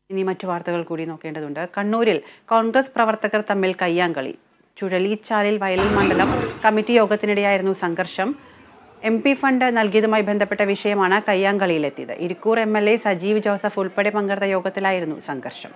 ഇനി മറ്റു വാർത്തകൾ കൂടി നോക്കേണ്ടതുണ്ട്. കണ്ണൂരിൽ കോൺഗ്രസ് പ്രവർത്തകർ തമ്മിൽ കയ്യാങ്കളി. ചുഴലിച്ചാലിൽ വയലിൽ മണ്ഡലം കമ്മിറ്റി യോഗത്തിനിടെയായിരുന്നു സംഘർഷം. MP ഫണ്ട് നൽകിയതുമായി ബന്ധപ്പെട്ട വിഷയമാണ് കയ്യാങ്കളിയിലെത്തിയത്. ഇരിക്കൂർ MLA സജീവ് ജോസഫ് ഉൾപ്പെടെ പങ്കെടുത്ത യോഗത്തിലായിരുന്നു സംഘർഷം.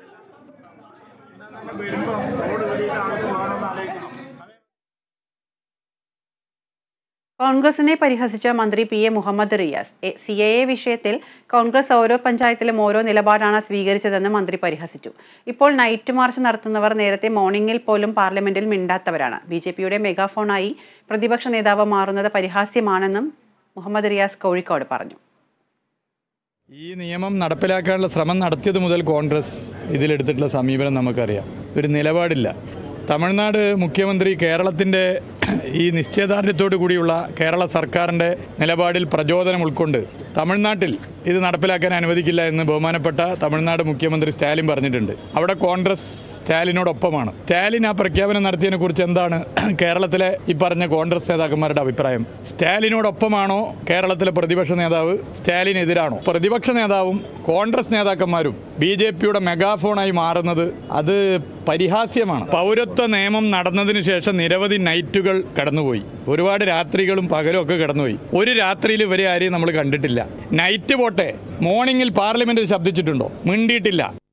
കോൺഗ്രസിനെ പരിഹസിച്ച മന്ത്രി PA മുഹമ്മദ് റിയാസ്. CAA വിഷയത്തിൽ കോൺഗ്രസ് ഓരോ പഞ്ചായത്തിലും ഓരോ നിലപാടാണ് സ്വീകരിച്ചതെന്ന് മന്ത്രി പരിഹസിച്ചു. ഇപ്പോൾ നൈറ്റ് മാർച്ച് നടത്തുന്നവർ നേരത്തെ മോർണിംഗിൽ പോലും പാർലമെന്റിൽ മിണ്ടാത്തവരാണ്. BJPയുടെ മെഗാഫോണായി പ്രതിപക്ഷ നേതാവ് മാറുന്നത് പരിഹാസ്യമാണെന്നും മുഹമ്മദ് റിയാസ് കോഴിക്കോട് പറഞ്ഞു. ഈ നിയമം നടപ്പിലാക്കാനുള്ള ശ്രമം നടത്തിയത് മുതൽ കോൺഗ്രസ് ഇതിലെടുത്തിട്ടുള്ള സമീപനം നമുക്കറിയാം. ഒരു നിലപാടില്ല. തമിഴ്നാട് മുഖ്യമന്ത്രി കേരളത്തിൻ്റെ ഈ നിശ്ചയദാർഢ്യത്തോടു കൂടിയുള്ള കേരള സർക്കാരിൻ്റെ നിലപാടിൽ പ്രചോദനം ഉൾക്കൊണ്ട് തമിഴ്നാട്ടിൽ ഇത് നടപ്പിലാക്കാൻ അനുവദിക്കില്ല എന്ന് ബഹുമാനപ്പെട്ട തമിഴ്നാട് മുഖ്യമന്ത്രി സ്റ്റാലിൻ പറഞ്ഞിട്ടുണ്ട്. അവിടെ കോൺഗ്രസ് സ്റ്റാലിനോടൊപ്പമാണ്. സ്റ്റാലിൻ ആ പ്രഖ്യാപനം നടത്തിയതിനെ കുറിച്ച് എന്താണ് കേരളത്തിലെ ഈ പറഞ്ഞ കോൺഗ്രസ് നേതാക്കന്മാരുടെ അഭിപ്രായം? സ്റ്റാലിനോടൊപ്പമാണോ കേരളത്തിലെ പ്രതിപക്ഷ നേതാവ്? സ്റ്റാലിനെതിരാണോ? പ്രതിപക്ഷ നേതാവും കോൺഗ്രസ് നേതാക്കന്മാരും BJPയുടെ മെഗാഫോണായി മാറുന്നത് അത് പരിഹാസ്യമാണ്. പൗരത്വ നിയമം നടന്നതിന് ശേഷം നിരവധി നൈറ്റുകൾ കടന്നുപോയി. ഒരുപാട് രാത്രികളും പകലും ഒക്കെ കടന്നുപോയി. ഒരു രാത്രിയിൽ ഇവരെ ആരെയും നമ്മൾ കണ്ടിട്ടില്ല. നൈറ്റ് പോട്ടെ, മോർണിംഗിൽ പാർലമെന്റിൽ ശബ്ദിച്ചിട്ടുണ്ടോ? മിണ്ടിയിട്ടില്ല.